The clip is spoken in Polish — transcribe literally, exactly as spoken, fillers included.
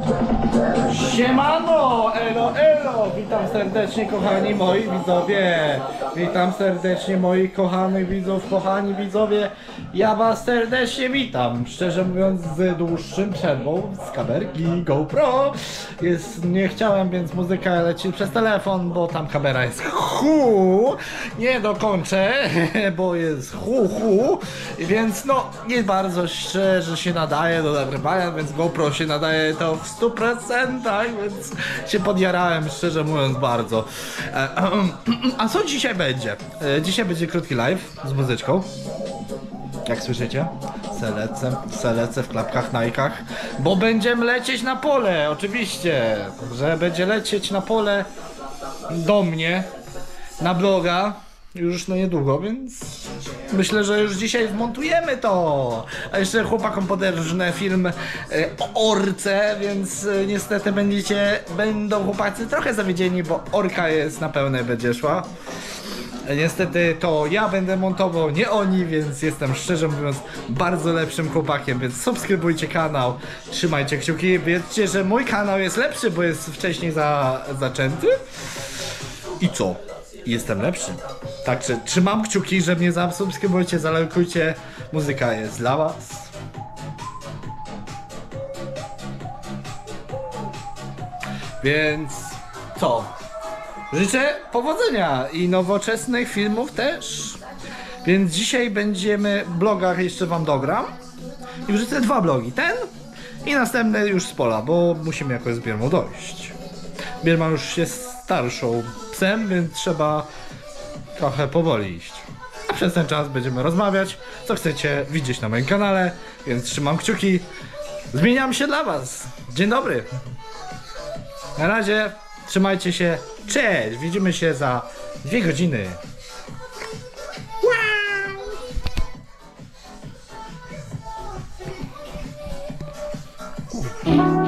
Siemano, elo, elo, witam serdecznie kochani moi widzowie, witam serdecznie moich kochanych widzów, kochani widzowie, ja was serdecznie witam, szczerze mówiąc z dłuższym przerwą z kamerki GoPro, jest, nie chciałem, więc muzyka leci przez telefon, bo tam kamera jest hu, nie dokończę, bo jest hu hu, więc no, nie bardzo szczerze się nadaje do nagrywania, więc GoPro się nadaje to w stu procentach, więc się podjarałem, szczerze mówiąc, bardzo. A co dzisiaj będzie? Dzisiaj będzie krótki live z muzyczką. Jak słyszycie? Selecę, selecę w klapkach, Nike'ach, bo będziemy lecieć na pole, oczywiście, że będzie lecieć na pole do mnie, na bloga, już no niedługo, więc myślę, że już dzisiaj zmontujemy to. A jeszcze chłopakom podrżnę film o orce, więc niestety będziecie, będą chłopacy trochę zawiedzieni, bo orka jest na pełnej będzie szła. Niestety to ja będę montował, nie oni, więc jestem, szczerze mówiąc, bardzo lepszym chłopakiem, więc subskrybujcie kanał, trzymajcie kciuki, wiedzcie, że mój kanał jest lepszy, bo jest wcześniej za, zaczęty. I co? Jestem lepszy. Także trzymam kciuki, że mnie zasubskrybujcie, zalajkujcie. Muzyka jest dla was. Więc co? Życzę powodzenia i nowoczesnych filmów też. Więc dzisiaj będziemy w blogach, jeszcze wam dogram. I wrzucę dwa blogi. Ten i następny już z pola, bo musimy jakoś z Biermą dojść. Bierma już jest starszą psem, więc trzeba trochę powoli iść. A przez ten czas będziemy rozmawiać, co chcecie widzieć na moim kanale, więc trzymam kciuki. Zmieniam się dla was. Dzień dobry. Na razie, trzymajcie się. Cześć, widzimy się za dwie godziny. Wow.